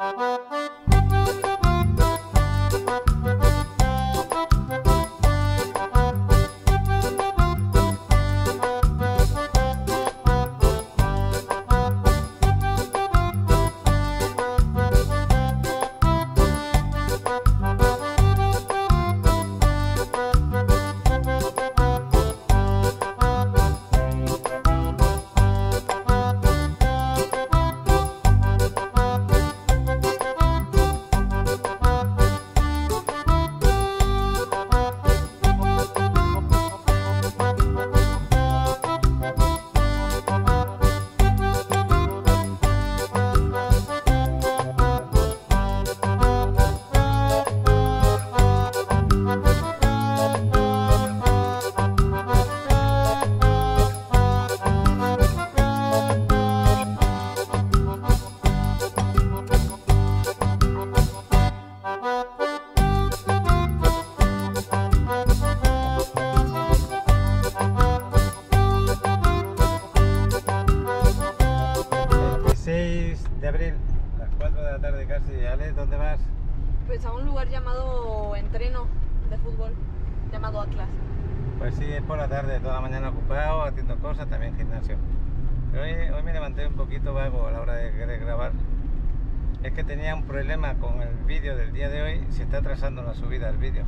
De abril, las 4 de la tarde casi. Ale, ¿dónde vas? Pues a un lugar llamado entreno de fútbol, llamado Atlas. Pues sí, es por la tarde, toda la mañana ocupado, haciendo cosas, también gimnasio. Pero hoy me levanté un poquito vago a la hora de querer grabar. Es que tenía un problema con el vídeo del día de hoy, se está atrasando la subida del vídeo.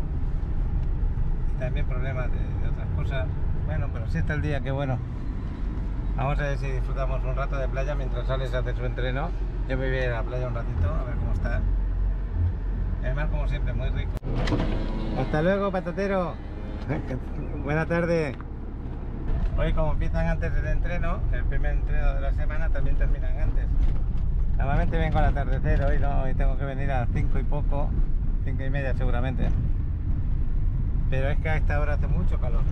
Y también problemas de otras cosas. Bueno, pero si está el día, qué bueno. Vamos a ver si disfrutamos un rato de playa mientras Alex hace su entreno. Yo me voy a ir a la playa un ratito, a ver cómo está. El mar, como siempre, muy rico. Hasta luego, patatero. Buena tarde. Hoy, como empiezan antes del entreno, el primer entreno de la semana, también terminan antes. Normalmente vengo al atardecer, hoy no, hoy tengo que venir a las 5 y poco, 5 y media seguramente. Pero es que a esta hora hace mucho calor.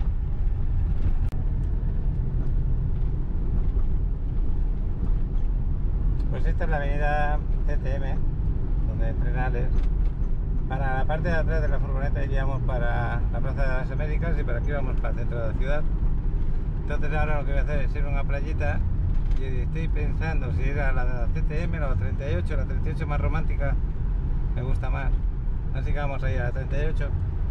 Pues esta es la avenida CTM, donde entrena Alex. Para la parte de atrás de la furgoneta iríamos para la Plaza de las Américas y para aquí vamos para el centro de la ciudad. Entonces ahora lo que voy a hacer es ir a una playita y estoy pensando si ir a la CTM o la 38, la 38 más romántica, me gusta más. Así que vamos a ir a la 38.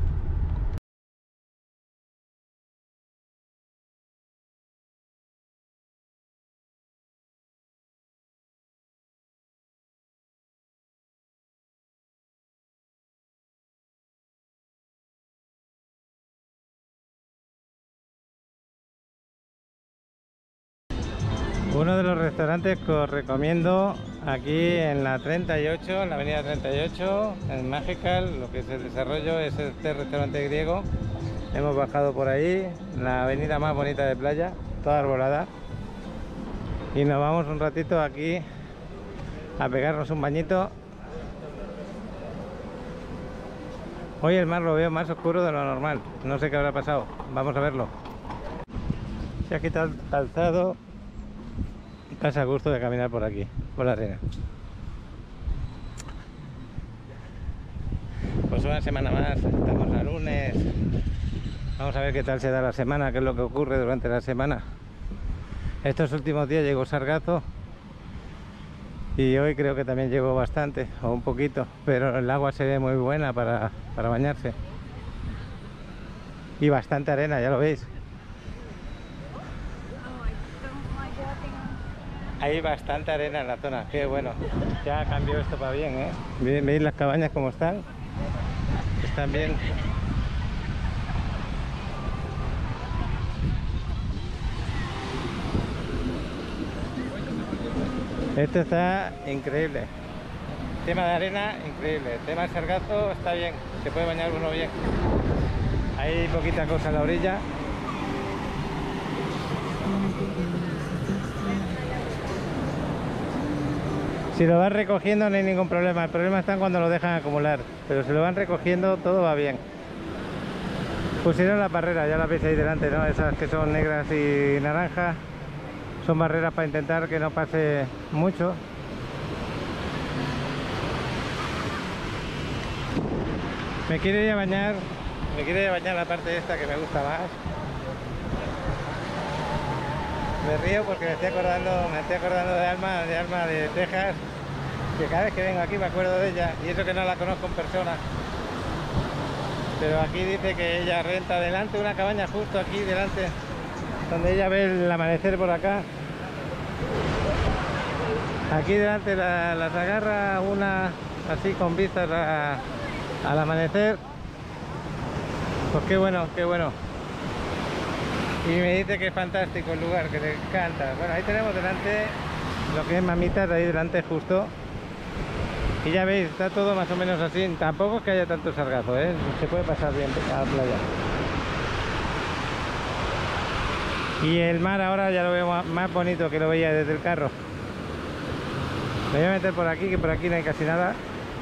Uno de los restaurantes que os recomiendo aquí en la 38, en la avenida 38, en Magical, lo que es el desarrollo, es este restaurante griego. Hemos bajado por ahí, la avenida más bonita de playa, toda arbolada. Y nos vamos un ratito aquí a pegarnos un bañito. Hoy el mar lo veo más oscuro de lo normal, no sé qué habrá pasado, vamos a verlo. Se ha quitado el calzado. Estás a gusto de caminar por aquí, por la arena. Pues una semana más, estamos a lunes. Vamos a ver qué tal se da la semana, qué es lo que ocurre durante la semana. Estos últimos días llegó sargazo y hoy creo que también llegó bastante, o un poquito, pero el agua se ve muy buena para bañarse. Y bastante arena, ya lo veis. Hay bastante arena en la zona, qué bueno. Ya cambió esto para bien, ¿eh? ¿Veis las cabañas cómo están? Están bien. Esto está increíble. Tema de arena, increíble. Tema de sargazo, está bien. Se puede bañar uno bien. Hay poquita cosa en la orilla. Si lo van recogiendo no hay ningún problema, el problema está cuando lo dejan acumular, pero si lo van recogiendo todo va bien. Pusieron la barrera, ya la veis ahí delante, ¿no? Esas que son negras y naranjas, son barreras para intentar que no pase mucho. Me quiero ir a bañar la parte esta que me gusta más. Me río porque me estoy acordando de Alma de Texas, que cada vez que vengo aquí me acuerdo de ella, y eso que no la conozco en persona. Pero aquí dice que ella renta delante una cabaña justo aquí delante, donde ella ve el amanecer por acá. Aquí delante las agarra una así con vistas al amanecer. Pues qué bueno, qué bueno. Y me dice que es fantástico el lugar, que le encanta. Bueno, ahí tenemos delante lo que es Mamitas, ahí delante justo. Y ya veis, está todo más o menos así. Tampoco es que haya tanto sargazo, ¿eh? Se puede pasar bien a la playa. Y el mar ahora ya lo veo más bonito que lo veía desde el carro. Me voy a meter por aquí, que por aquí no hay casi nada.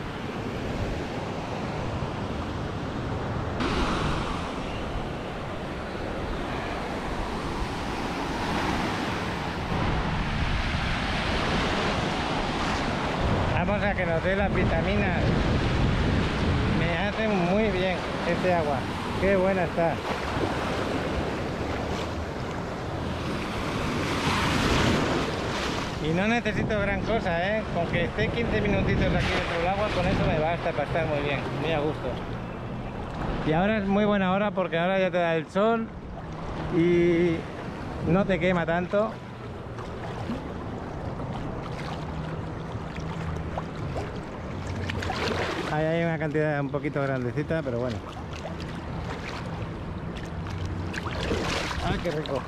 Vamos a que nos dé las vitaminas. Me hace muy bien este agua. Qué buena está. Y no necesito gran cosa, ¿eh? Con que esté 15 minutitos aquí dentro del agua, con eso me basta para estar muy bien, muy a gusto. Y ahora es muy buena hora porque ahora ya te da el sol y no te quema tanto. Ahí hay una cantidad un poquito grandecita, pero bueno. ¡Ah, qué rico!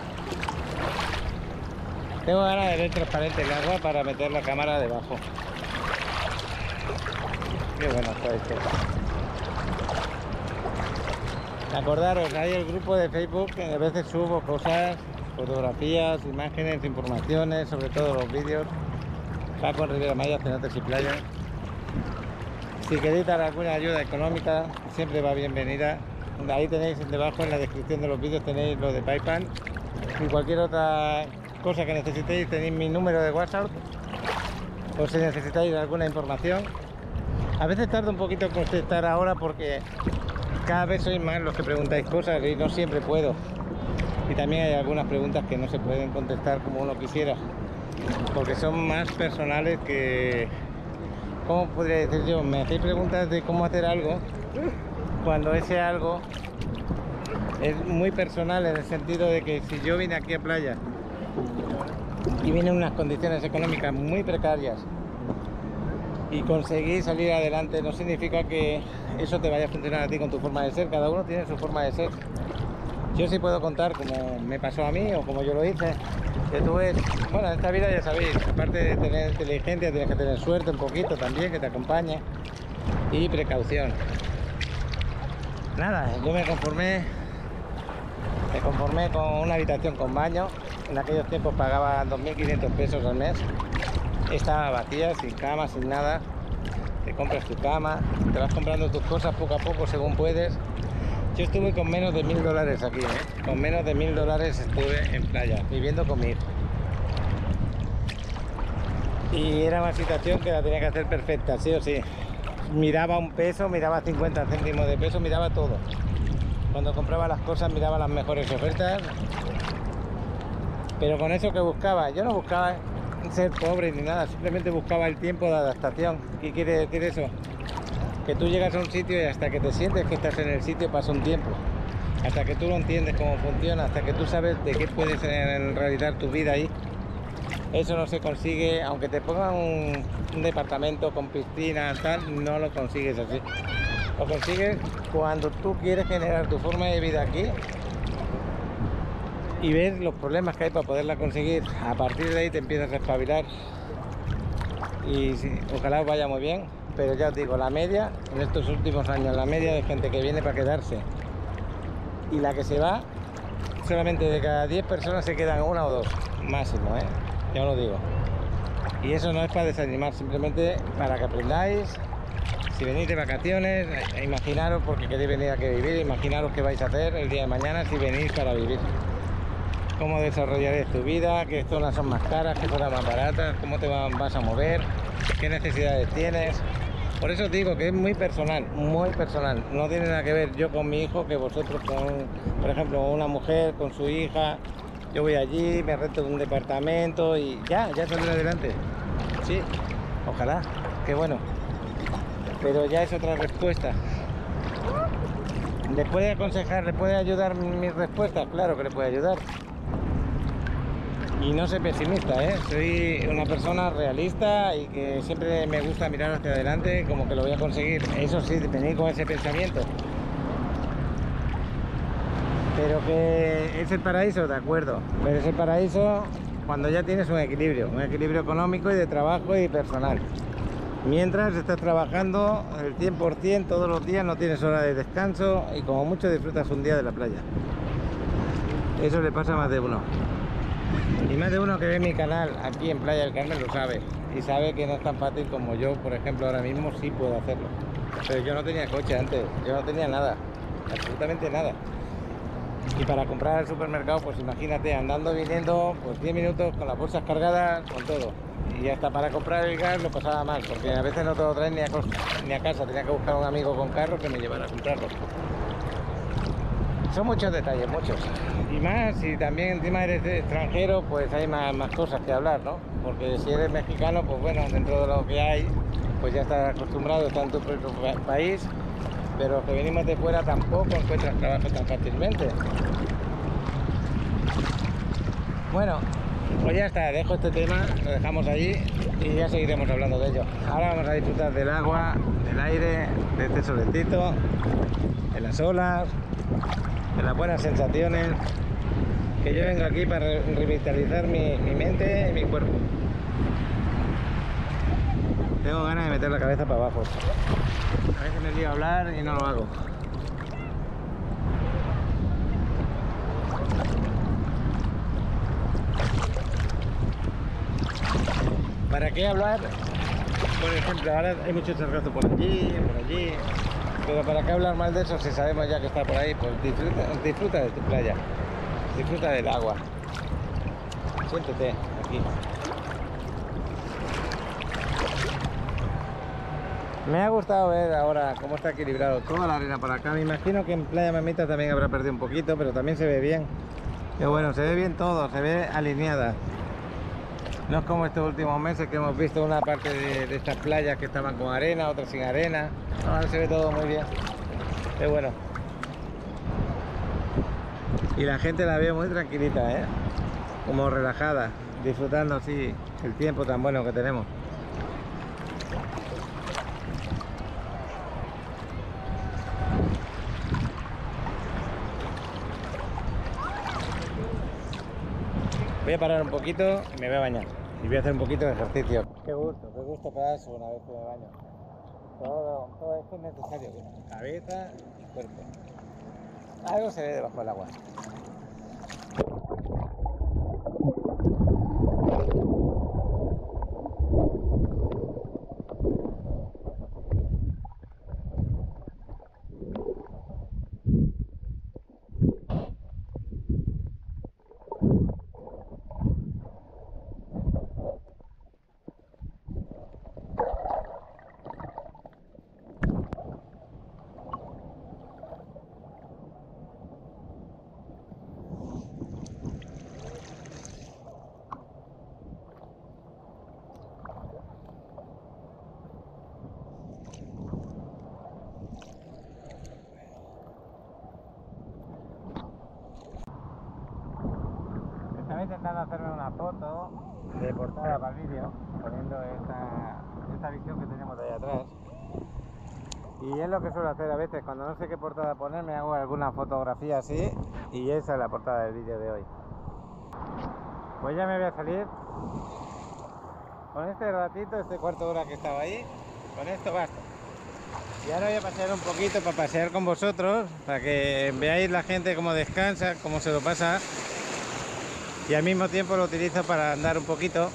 Tengo ganas de ver transparente el agua para meter la cámara debajo. Qué bueno está esto. Acordaros, hay el grupo de Facebook que a veces subo cosas, fotografías, imágenes, informaciones, sobre todo los vídeos. Paco en Riviera Maya, cenotes y playas. Si queréis dar alguna ayuda económica, siempre va bienvenida. Ahí tenéis debajo en la descripción de los vídeos, tenéis lo de PayPal. Y cualquier otra cosa que necesitéis, tenéis mi número de WhatsApp. O si necesitáis alguna información. A veces tardo un poquito en contestar ahora porque cada vez sois más los que preguntáis cosas y no siempre puedo. Y también hay algunas preguntas que no se pueden contestar como uno quisiera, porque son más personales que... ¿Cómo podría decir yo? Me hacéis preguntas de cómo hacer algo cuando ese algo es muy personal, en el sentido de que si yo vine aquí a playa y vine en unas condiciones económicas muy precarias y conseguí salir adelante, no significa que eso te vaya a funcionar a ti con tu forma de ser. Cada uno tiene su forma de ser. Yo sí puedo contar como me pasó a mí o como yo lo hice. Que tú ves, bueno, en esta vida ya sabéis, aparte de tener inteligencia, tienes que tener suerte un poquito también, que te acompañe, y precaución. Nada, yo me conformé con una habitación con baño. En aquellos tiempos pagaba 2.500 pesos al mes. Estaba vacía, sin cama, sin nada. Te compras tu cama, te vas comprando tus cosas poco a poco según puedes. Yo estuve con menos de $1000 aquí, ¿eh? Con menos de $1000 estuve en playa, viviendo con mi hijo. Y era una situación que la tenía que hacer perfecta, sí o sí. Miraba un peso, miraba 50 céntimos de peso, miraba todo. Cuando compraba las cosas miraba las mejores ofertas. Pero con eso que buscaba, yo no buscaba ser pobre ni nada, simplemente buscaba el tiempo de adaptación. ¿Qué quiere decir eso? Que tú llegas a un sitio y hasta que te sientes que estás en el sitio pasa un tiempo. Hasta que tú lo entiendes cómo funciona, hasta que tú sabes de qué puedes realizar tu vida ahí. Eso no se consigue, aunque te pongan un departamento con piscina, tal, no lo consigues así. Lo consigues cuando tú quieres generar tu forma de vida aquí y ves los problemas que hay para poderla conseguir. A partir de ahí te empiezas a espabilar y sí, ojalá os vaya muy bien. Pero ya os digo, la media, en estos últimos años, la media de gente que viene para quedarse y la que se va, solamente de cada 10 personas se quedan una o dos, máximo, ¿eh? Ya os lo digo. Y eso no es para desanimar, simplemente para que aprendáis. Si venís de vacaciones, imaginaros, porque queréis venir aquí a vivir, imaginaros qué vais a hacer el día de mañana si venís para vivir. Cómo desarrollaréis tu vida, qué zonas son más caras, qué zonas más baratas, cómo te vas a mover, qué necesidades tienes. Por eso os digo que es muy personal, muy personal. No tiene nada que ver yo con mi hijo que vosotros con, por ejemplo, una mujer con su hija. Yo voy allí, me rento un departamento y ya saldré adelante. Sí, Ojalá, qué bueno. Pero ya es otra respuesta. ¿Le puede aconsejar, le puede ayudar mis respuestas? Claro que le puede ayudar. Y no soy pesimista, ¿eh? Soy una persona realista y que siempre me gusta mirar hacia adelante como que lo voy a conseguir. Eso sí, venir con ese pensamiento. Pero que es el paraíso, de acuerdo. Pero es el paraíso cuando ya tienes un equilibrio económico y de trabajo y personal. Mientras estás trabajando el 100% todos los días, no tienes hora de descanso y como mucho disfrutas un día de la playa. Eso le pasa a más de uno. Y más de uno que ve mi canal aquí en Playa del Carmen lo sabe. Y sabe que no es tan fácil como yo, por ejemplo, ahora mismo sí puedo hacerlo. Pero yo no tenía coche antes, yo no tenía nada, absolutamente nada. Y para comprar al supermercado, pues imagínate, andando, viniendo, pues 10 minutos con las bolsas cargadas, con todo. Y hasta para comprar el gas lo pasaba mal, porque a veces no te lo traen ni a casa, tenía que buscar a un amigo con carro que me llevara a comprarlo. Son muchos detalles, muchos. Y más, si también encima eres extranjero, pues hay más cosas que hablar, ¿no? Porque si eres mexicano, pues bueno, dentro de lo que hay, pues ya estás acostumbrado, está en tu propio país. Pero los que venimos de fuera tampoco encuentras trabajo tan fácilmente. Bueno, pues ya está, dejo este tema, lo dejamos allí y ya seguiremos hablando de ello. Ahora vamos a disfrutar del agua, del aire, de este solecito, de las olas, de las buenas sensaciones. Que yo vengo aquí para revitalizar mi mente y mi cuerpo. Tengo ganas de meter la cabeza para abajo. A veces me lío a hablar y no lo hago. ¿Para qué hablar? Por ejemplo, ahora hay mucho sargazo por allí, pero ¿para qué hablar mal de eso si sabemos ya que está por ahí? Pues disfruta de tu playa, disfruta del agua, siéntete aquí. Me ha gustado ver ahora cómo está equilibrado toda la arena por acá. Me imagino que en Playa Mamita también habrá perdido un poquito, pero también se ve bien. Pero bueno, se ve bien todo, se ve alineada. No es como estos últimos meses que hemos visto una parte de estas playas que estaban con arena, otras sin arena. Ahora se ve todo muy bien. Qué bueno. Y la gente la veo muy tranquilita, ¿eh? Como relajada, disfrutando así el tiempo tan bueno que tenemos. Voy a parar un poquito y me voy a bañar. Y voy a hacer un poquito de ejercicio. Qué gusto pedazo una vez que me baño. Todo esto es necesario. Cabeza y cuerpo. Algo se ve debajo del agua. Estaba intentando hacerme una foto de portada para el vídeo, poniendo esta visión que tenemos de ahí atrás. Y es lo que suelo hacer a veces, cuando no sé qué portada poner, me hago alguna fotografía así, y esa es la portada del vídeo de hoy. Pues ya me voy a salir. Con este ratito, este cuarto de hora que estaba ahí, con esto basta. Y ahora voy a pasear un poquito para pasear con vosotros, para que veáis la gente cómo descansa, cómo se lo pasa. Y al mismo tiempo lo utilizo para andar un poquito.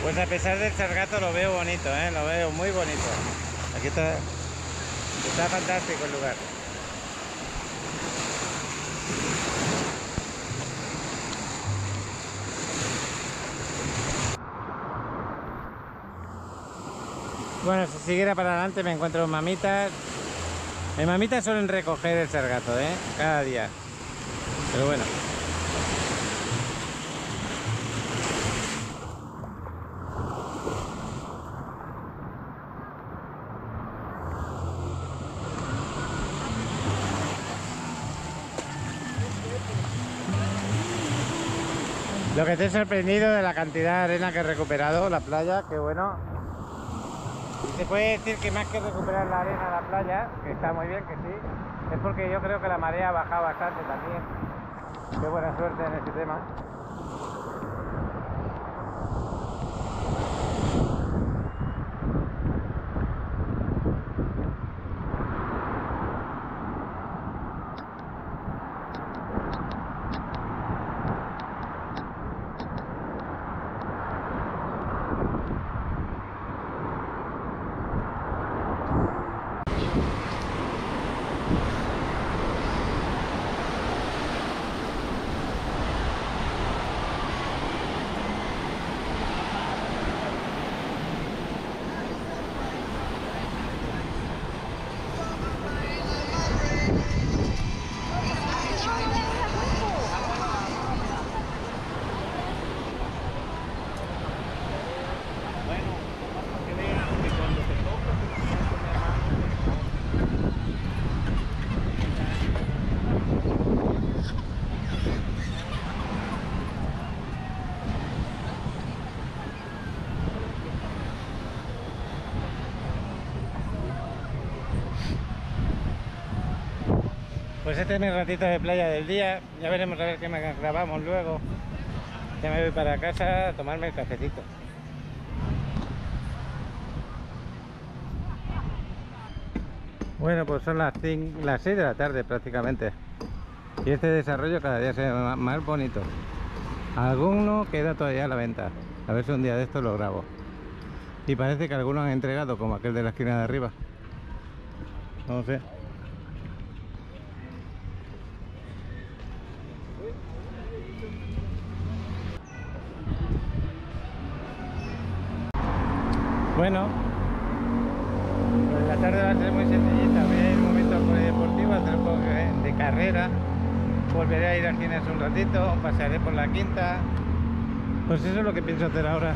Pues a pesar del sargazo lo veo bonito, lo veo muy bonito. Aquí está fantástico el lugar. Bueno, si siguiera para adelante me encuentro mamitas. En mamitas suelen recoger el sargazo, cada día. Pero bueno. Lo que estoy sorprendido de la cantidad de arena que he recuperado, la playa, que bueno. Se puede decir que más que recuperar la arena de la playa, que está muy bien, que sí, es porque yo creo que la marea ha bajado bastante también. Qué buena suerte en este tema. Pues este es mi ratito de playa del día. Ya veremos a ver qué me grabamos luego. Ya me voy para casa a tomarme el cafecito. Bueno, pues son las 6 de la tarde prácticamente. Y este desarrollo cada día se ve más bonito. Alguno queda todavía a la venta. A ver si un día de esto lo grabo. Y parece que algunos han entregado, como aquel de la esquina de arriba. No sé. Bueno, pues la tarde va a ser muy sencillita. Voy a ir un momento al polideportivo a hacer un poco de carrera. Volveré a ir al gimnasio un ratito, pasearé por la quinta. Pues eso es lo que pienso hacer ahora.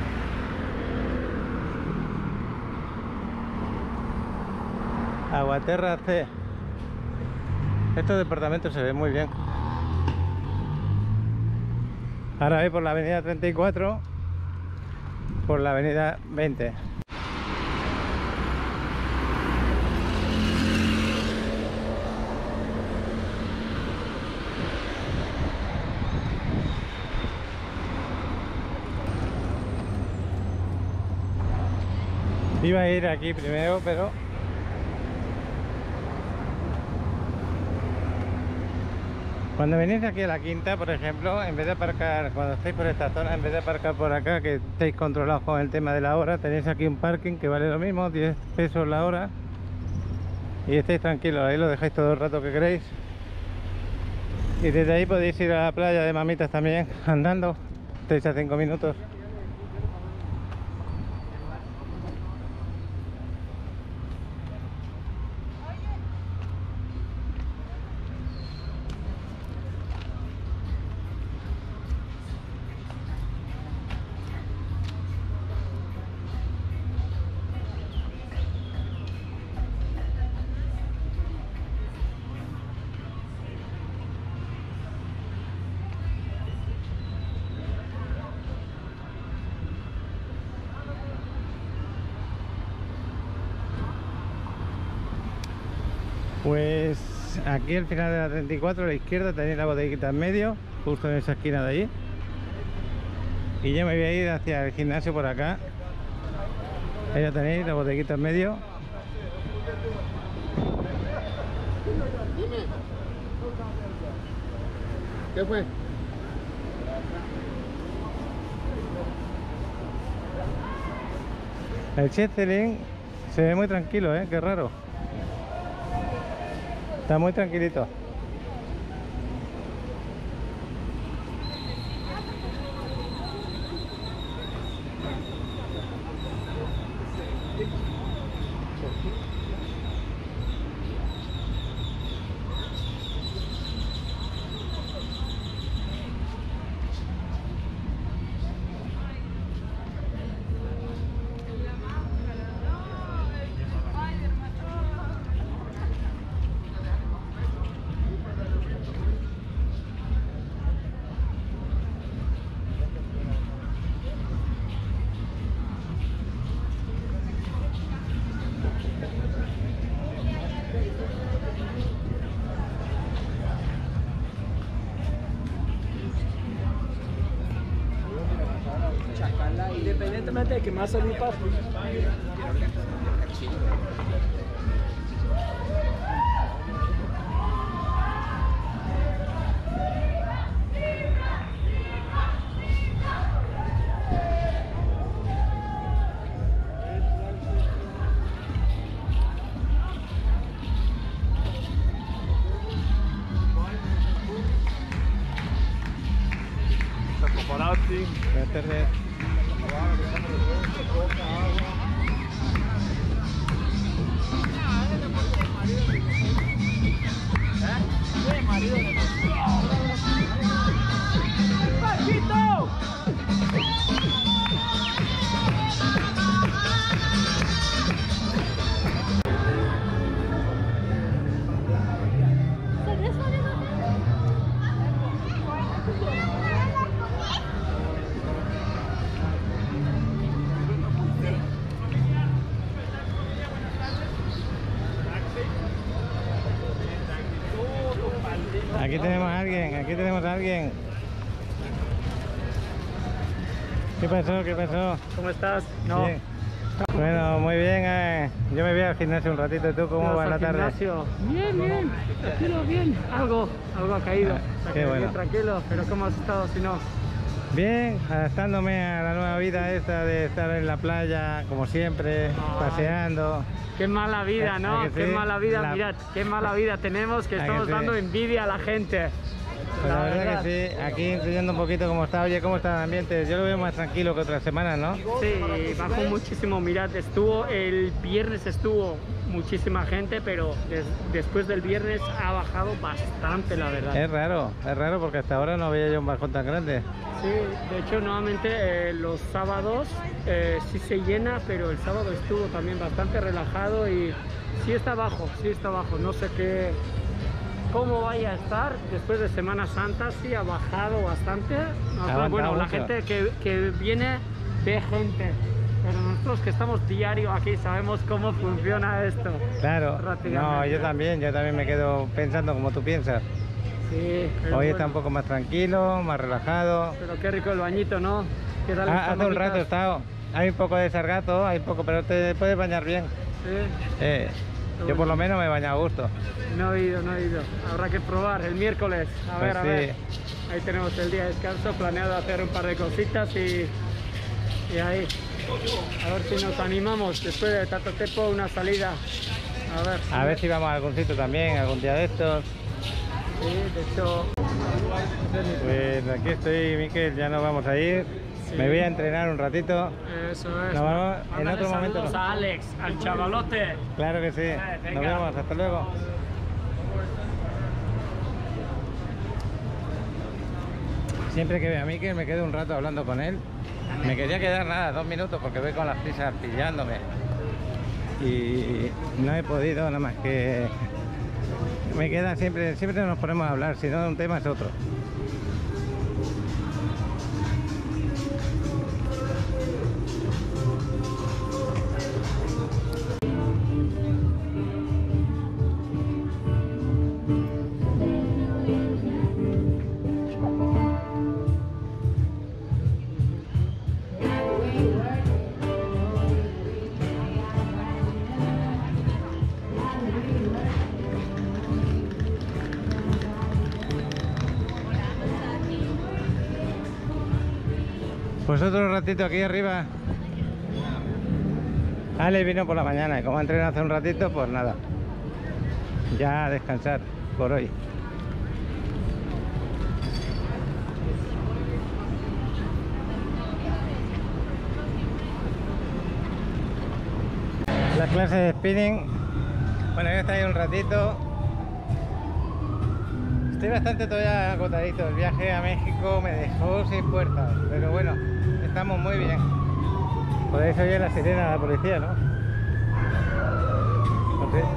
Aguaterra C. Estos departamentos se ven muy bien. Ahora voy por la avenida 34, por la avenida 20. Iba a ir aquí primero, pero cuando venís aquí a la quinta, por ejemplo, en vez de aparcar, cuando estáis por esta zona, en vez de aparcar por acá, que estéis controlados con el tema de la hora, tenéis aquí un parking que vale lo mismo, 10 pesos la hora, y estáis tranquilos, ahí lo dejáis todo el rato que queréis. Y desde ahí podéis ir a la playa de Mamitas también, andando, 3 a 5 minutos. Pues aquí al final de la 34 a la izquierda tenéis la bodeguita en medio, justo en esa esquina de allí. Y yo me voy a ir hacia el gimnasio por acá. Ahí la tenéis, la bodeguita en medio. Dime. ¿Qué fue? El Chetzelin se ve muy tranquilo, qué raro. Está muy tranquilito. Independientemente de que más salir papi. Buenas tardes. Aquí tenemos a alguien. ¿Qué pasó? ¿Qué pasó? ¿Cómo estás? No. Bien. Bueno, muy bien. Yo me voy al gimnasio un ratito. ¿Y tú cómo va la tarde? Gimnasio. Bien, bien. Tranquilo, bien. Algo ha caído. Qué bueno. Bien, tranquilo. Pero ¿cómo has estado si no? Bien, adaptándome a la nueva vida esta de estar en la playa, como siempre, paseando. Qué mala vida, ¿no? Qué mala vida, mirad, qué mala vida tenemos, que estamos dando envidia a la gente. Pues la verdad que sí, aquí enseñando un poquito cómo está. Oye, ¿cómo está el ambiente? Yo lo veo más tranquilo que otras semanas, ¿no? Sí, bajó muchísimo, mirad, el viernes estuvo muchísima gente, pero después del viernes ha bajado bastante, la verdad. Es raro porque hasta ahora no había yo un bajón tan grande. Sí, de hecho nuevamente los sábados sí se llena, pero el sábado estuvo también bastante relajado y sí está bajo, no sé cómo vaya a estar después de Semana Santa. Sí ha bajado bastante. Bueno, la gente que viene ve gente, pero nosotros que estamos diario aquí sabemos cómo funciona esto. Claro, no, yo también me quedo pensando como tú piensas. Sí, hoy está un poco más tranquilo, más relajado. Pero qué rico el bañito, ¿no? ¿Qué tal? Hace un rato he estado. Hay un poco de sargazo, pero te puedes bañar bien. Sí. Yo por lo menos me he bañado a gusto. No he ido. Habrá que probar el miércoles. A ver. Ahí tenemos el día de descanso, planeado hacer un par de cositas y ahí. A ver si nos animamos después de tanto tiempo una salida. A ver si vamos a algún sitio también, algún día de estos. Sí, de hecho. Pues aquí estoy, Miquel, ya nos vamos a ir. Sí. Me voy a entrenar un ratito. Eso es. Nos vamos en otro momento. Saludos a Alex, al chavalote. Claro que sí. Nos vemos, hasta luego. Siempre que veo a Miquel me quedo un rato hablando con él. Me quería quedar nada, 2 minutos porque voy con las prisas pillándome. Y no he podido, nada más que me queda siempre nos ponemos a hablar, si no un tema es otro. Pues otro ratito aquí arriba. Ale vino por la mañana y como entrené hace un ratito, pues nada, ya a descansar por hoy. La clase de spinning, bueno, ya está ahí un ratito. Estoy bastante todavía agotadito. El viaje a México me dejó sin fuerzas, pero bueno, estamos muy bien. Podéis oír la sirena de la policía, ¿no? No sé.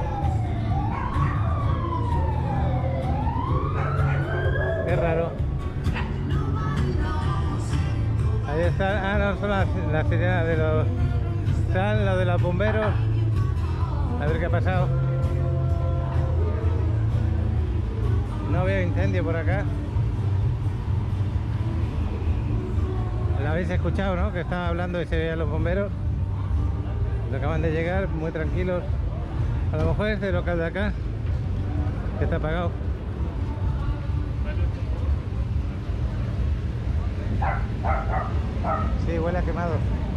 Qué raro. Ahí está. Ah, no, son las sirenas de los... Están los de los bomberos. A ver qué ha pasado. No veo incendio por acá. Lo habéis escuchado, ¿no? Que estaban hablando y se veían los bomberos. Acaban de llegar, muy tranquilos. A lo mejor es el local de acá, que está apagado. Sí, huele a quemado.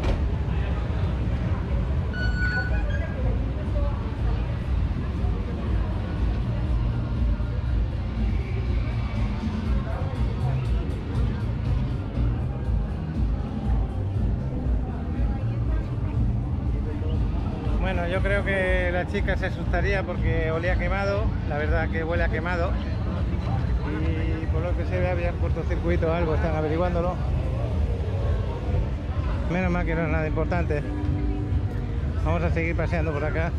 Bueno, yo creo que la chica se asustaría porque olía quemado, la verdad que huele a quemado. Y por lo que se ve había cortocircuito o algo, están averiguándolo. Menos mal que no es nada importante. Vamos a seguir paseando por acá.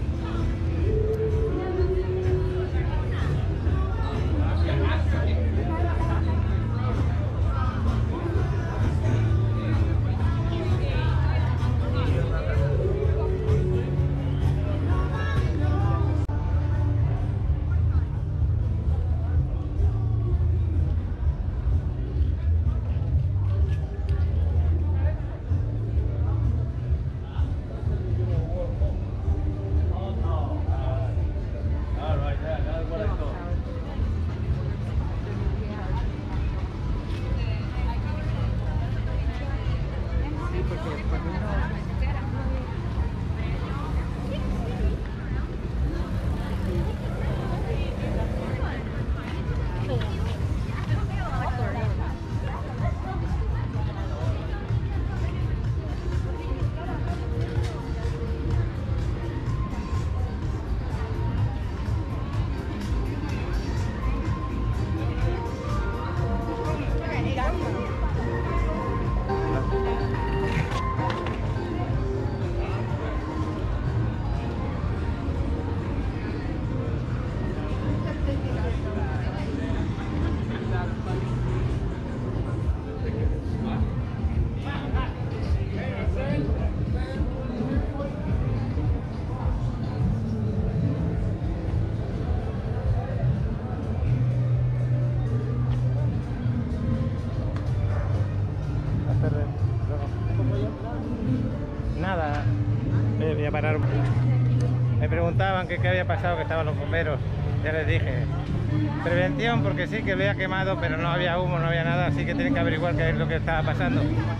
Nada, voy a parar. Me preguntaban que qué había pasado, que estaban los bomberos. Ya les dije, prevención, porque sí que lo había quemado, pero no había humo, no había nada, así que tienen que averiguar qué es lo que estaba pasando.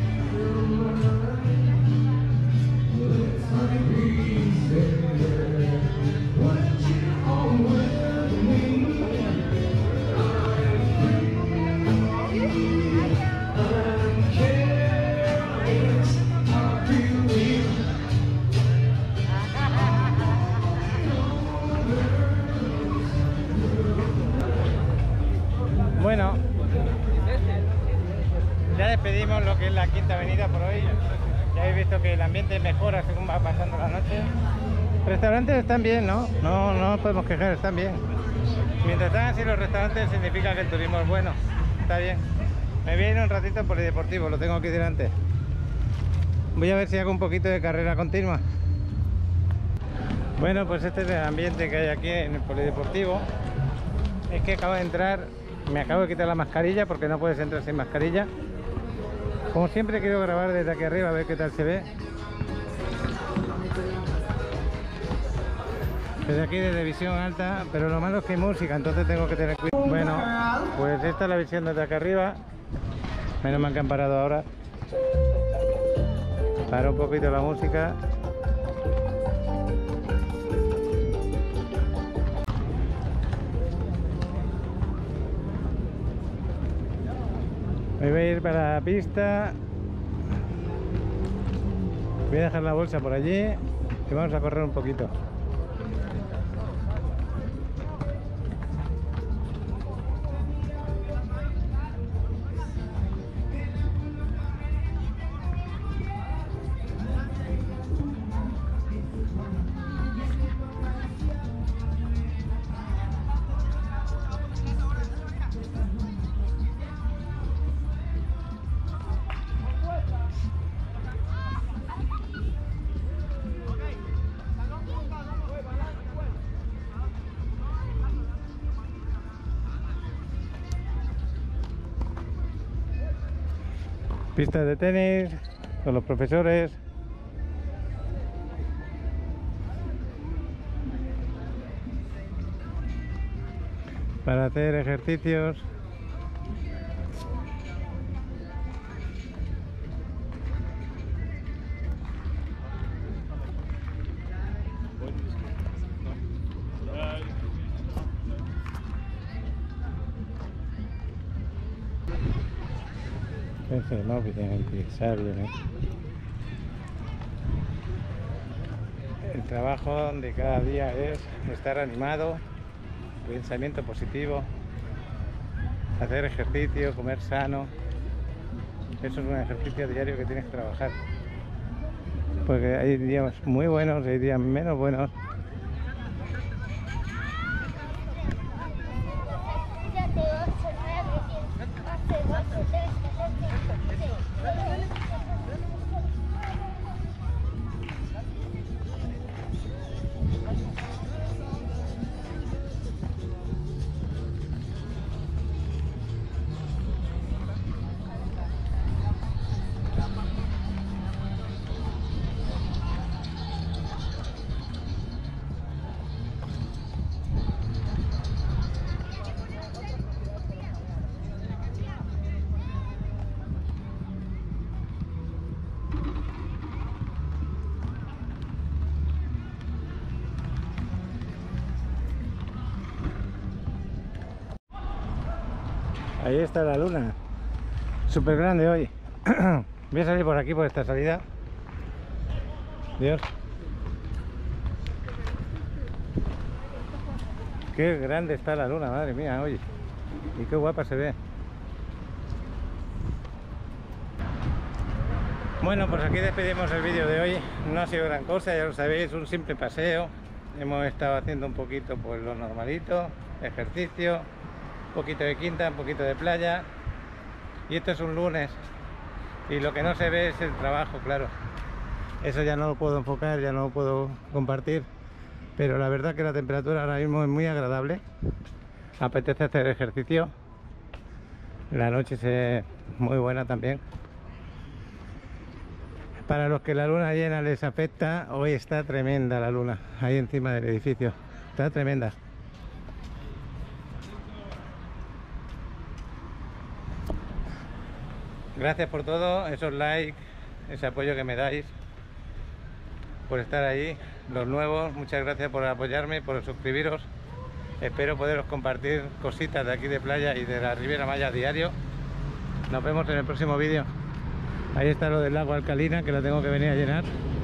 Bueno, ya despedimos lo que es la Quinta Avenida por hoy. Ya habéis visto que el ambiente mejora según va pasando la noche. Restaurantes están bien, ¿no? No nos podemos quejar, están bien. Mientras están así los restaurantes significa que el turismo es bueno. Está bien. Me viene un ratito por el polideportivo, lo tengo aquí delante. Voy a ver si hago un poquito de carrera continua. Bueno, pues este es el ambiente que hay aquí en el polideportivo. Es que acabo de entrar, me acabo de quitar la mascarilla porque no puedes entrar sin mascarilla. Como siempre quiero grabar desde aquí arriba a ver qué tal se ve. Desde aquí, desde visión alta, pero lo malo es que hay música, entonces tengo que tener cuidado. Bueno, pues esta es la visión desde acá arriba. Menos mal que han parado ahora. Para un poquito la música. Me voy a ir para la pista. Voy a dejar la bolsa por allí y vamos a correr un poquito. Pistas de tenis con los profesores. Para hacer ejercicios. Ese móvil tiene que pisar bien, El trabajo de cada día es estar animado, pensamiento positivo, hacer ejercicio, comer sano. Eso es un ejercicio diario que tienes que trabajar. Porque hay días muy buenos y hay días menos buenos. Ahí está la luna, súper grande hoy. Voy a salir por aquí, por esta salida. Dios, qué grande está la luna, madre mía, oye. Y qué guapa se ve. Bueno, pues aquí despedimos el vídeo de hoy. No ha sido gran cosa, ya lo sabéis, un simple paseo. Hemos estado haciendo un poquito pues lo normalito, ejercicio, un poquito de quinta, un poquito de playa. Y esto es un lunes y lo que no se ve es el trabajo, claro. Eso ya no lo puedo enfocar, ya no lo puedo compartir, pero la verdad que la temperatura ahora mismo es muy agradable. Apetece hacer ejercicio. La noche es muy buena también. Para los que la luna llena les afecta, hoy está tremenda la luna ahí encima del edificio, está tremenda. Gracias por todo, esos likes, ese apoyo que me dais, por estar ahí. Los nuevos, muchas gracias por apoyarme, por suscribiros. Espero poderos compartir cositas de aquí de playa y de la Riviera Maya a diario. Nos vemos en el próximo vídeo. Ahí está lo del lago Alcalina, que lo tengo que venir a llenar.